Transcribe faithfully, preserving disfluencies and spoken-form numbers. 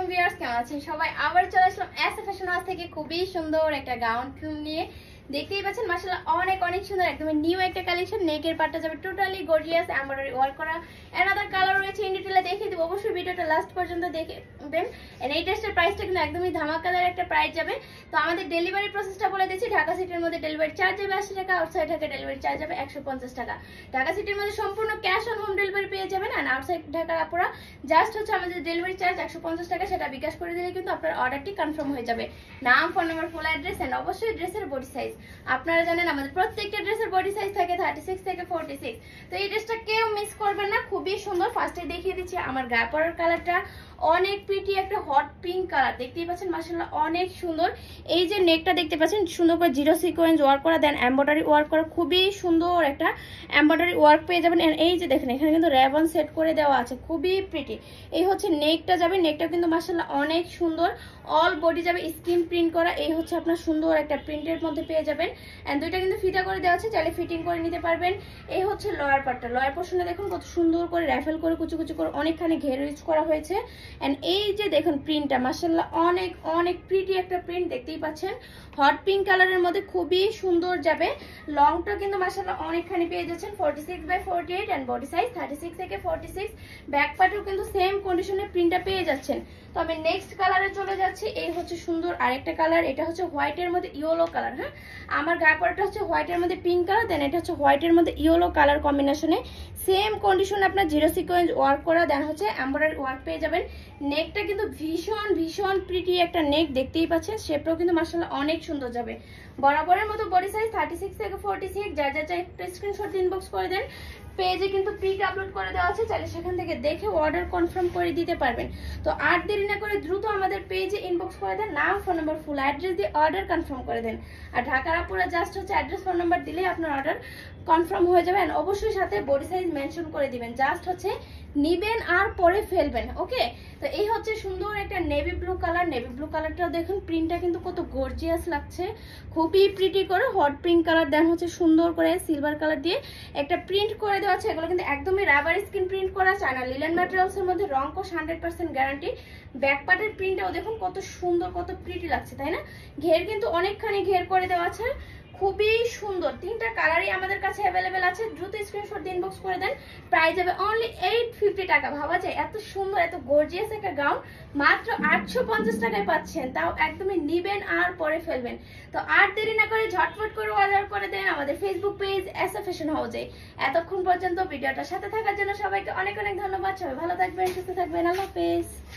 Viewers, কেমন আছেন সবাই? আবার চলে আসলাম এস এ ফ্যাশন হাউস থেকে খুবই সুন্দর একটা গাউন নিয়ে। দেখতেই পাচ্ছেন মাশাআল্লাহ অনেক অনেক সুন্দর, একদম নিউ একটা কালেকশন। নেকের পার্টটা যাবে টোটালি গর্জিয়াস এমব্রয়ডারি ওয়ার্ক করা। অ্যানাদার কালার রয়েছে, ইন ডিটেইলে দেখিয়ে দিব, অবশ্যই ভিডিওটা লাস্ট পর্যন্ত দেখবেন। এন্ড এই ড্রেসটার প্রাইসটা কিন্তু একদমই ধামাকাদার একটা প্রাইস যাবে। তো আমাদের ডেলিভারি প্রসেসটা বলে দিচ্ছি। ঢাকা সিটির মধ্যে ডেলিভারি চার্জ যাবে আশি টাকা, আউটসাইড ঢাকা ডেলিভারি চার্জ যাবে একশো পঞ্চাশ টাকা। ঢাকা সিটির মধ্যে সম্পূর্ণ ক্যাশ অন হোম ডেলিভারি পেয়ে যাবেন। আর আউটসাইড ঢাকার আপুরা জাস্ট হচ্ছে আমাদের ডেলিভারি চার্জ একশো পঞ্চাশ টাকা, সেটা বিকাশ করে দিলে কিন্তু আপনার অর্ডারটি কনফার্ম হয়ে যাবে। নাম, phone number, full address and অবশ্যই ড্রেসের বডি সাইজ। আপনারা জানেন আমাদের প্রত্যেকটা ড্রেসের বডি সাইজ থাকে থার্টি সিক্স থেকে ফোর্টি সিক্স। তো এই ড্রেসটা কেউ মিস করবেন না, খুবই সুন্দর। ফার্স্টে দেখিয়ে দিচ্ছি আমার গায়ে পরার কালারটা, অনেক প্রিটি একটা হট পিঙ্ক কালার। দেখতেই পাচ্ছেন মাশাআল্লাহ অনেক সুন্দর। এই যে নেকটা দেখতে পাচ্ছেন সুন্দর করে জিরো সিকোয়েন্স ওয়ার্ক করা, দেন এমব্রয়ডারি ওয়ার্ক করা, খুবই সুন্দর একটা এমব্রয়ডারি ওয়ার্ক পেয়ে যাবেন। এই যে দেখেন এখানে কিন্তু রেবন সেট করে দেওয়া আছে, খুবই প্রিটি। এই হচ্ছে নেকটা যাবে, নেকটা কিন্তু মাশাআল্লাহ অনেক সুন্দর। অল বডি যাবে স্ক্রিন প্রিন্ট করা। এই হচ্ছে আপনার সুন্দর একটা প্রিন্টের মধ্যে পেয়ে যাবেন। এন্ড দুইটা কিন্তু ফিতা করে দেওয়া আছে, চাইলে ফিটিং করে নিতে পারবেন। এই হচ্ছে লয়ার পার্টটা, লয়ার পোর্শনে দেখুন কত সুন্দর করে র্যাফেল করে কুচু কুচু করে অনেকখানি ঘের ইউজ করা হয়েছে। এন্ড এই যে দেখুন প্রিন্টটা মাশাআল্লাহ অনেক অনেক প্রিটি একটা প্রিন্ট, দেখতেই পাচ্ছেন হট পিঙ্ক কালারের মধ্যে খুবই সুন্দর যাবে। লংটা কিন্তু মাশাআল্লাহ অনেকখানি পেয়ে যাচ্ছেন, forty six by forty eight and body size thirty six থেকে ফোর্টি সিক্স। ব্যাক পার্টেও কিন্তু সেম কন্ডিশনে প্রিন্টটা পেয়ে যাচ্ছেন। তো আমি নেক্সট কালারে চলে যাচ্ছি। এই হচ্ছে সুন্দর আরেকটা কালার, এটা হচ্ছে হোয়াইটের মধ্যে ইয়েলো কালার। হ্যাঁ, আমার গায়ে পরাটা হচ্ছে হোয়াইটের মধ্যে পিঙ্ক কালার, দেন এটা হচ্ছে হোয়াইটের মধ্যে ইয়েলো কালার কম্বিনেশনে। সেম কন্ডিশন আপনার জিরো সিকোয়েন্স ওয়ার্ক করা, দেন হচ্ছে এমব্রয়ডারি ওয়ার্ক পেয়ে যাবেন। নেকটা কিন্তু ভীষণ ভীষণ প্রিটি একটা নেক, দেখতেই পাচ্ছেন শেপটাও কিন্তু মাশাআল্লাহ অনেক সুন্দর যাবে। বরাবরের মতো বডি সাইজ থার্টি সিক্স থেকে ফোর্টি সিক্স। যা যা চাই একটু স্ক্রিনশট ইনবক্স করে দেন। পেজে কিন্তু পিক আপলোড করে দেওয়া আছে, চাইলে সেখান থেকে দেখে অর্ডার কনফার্ম করে দিতে পারবেন। তো আর দেরি না করে দ্রুত আমাদের পেজে ইনবক্স করে দেন, নাম, ফোন নাম্বার, ফুল অ্যাড্রেস দিয়ে অর্ডার কনফার্ম করে দেন। আর ঢাকার আপুরা জাস্ট হচ্ছে অ্যাড্রেস, ফোন নাম্বার দিলেই আপনার অর্ডার কনফার্ম হয়ে যাবে। আর অবশ্যই সাথে বডি সাইজ মেনশন করে দিবেন, জাস্ট হচ্ছে নিবেন আর পরে ফেলবেন। ওকে, তো এই হচ্ছে সুন্দর একটা navy blue colour. Navy blue কালারটাও দেখুন প্রিন্টটা কিন্তু কত গর্জিয়াস লাগছে, খুবই প্রিটি করে হট পিঙ্ক কালার, দেন হচ্ছে সুন্দর করে সিলভার কালার দিয়ে একটা প্রিন্ট করে দেওয়া আছে। এগুলো কিন্তু একদমই রাবার স্কিন প্রিন্ট করা, চায়না লিলেন ম্যাটেরিয়ালস এর মধ্যে, রং কোশ হান্ড্রেড পার্সেন্ট গ্যারান্টি। ব্যাক পার্টের প্রিন্টটাও দেখুন কত সুন্দর, কত প্রিটি লাগছে, তাই না? ঘের কিন্তু অনেকখানি ঘের করে দেওয়া আছে, খুবই সুন্দর। তিনটা কালারই আমাদের কাছে অ্যাভেলেবেল আছে, দ্রুত স্ক্রিনশট দিয়ে ইনবক্স করে দেন। প্রাইস যাবে অনলি এইট ফিফটি টাকা। ভাবা যায় এত সুন্দর এত গর্জিয়াস একটা গাউন মাত্র আটশো পঞ্চাশ টাকায় পাচ্ছেন, তাও একদমই নিবেন আর পরে ফেলবেন। তো আর দেরি না করে ঝটফট করে অর্ডার করে দেন আমাদের Facebook page S A fashion হাউসে। এতক্ষণ পর্যন্ত ভিডিওটার সাথে থাকার জন্য সবাইকে অনেক অনেক ধন্যবাদ। সবাই ভালো থাকবেন, সুস্থ থাকবেন, আল্লাহ হাফেজ।